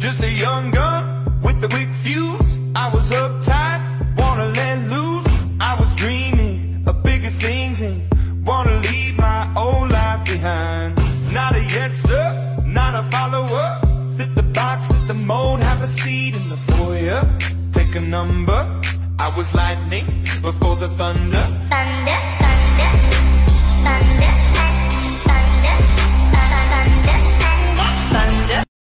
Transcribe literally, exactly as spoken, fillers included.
Just a young gun with a quick fuse. I was uptight, wanna let loose. I was dreaming of bigger things and wanna leave my old life behind. Not a yes sir, not a follower. Fit the box, fit the mold, have a seat in the foyer. Take a number. I was lightning before the thunder. Thunder.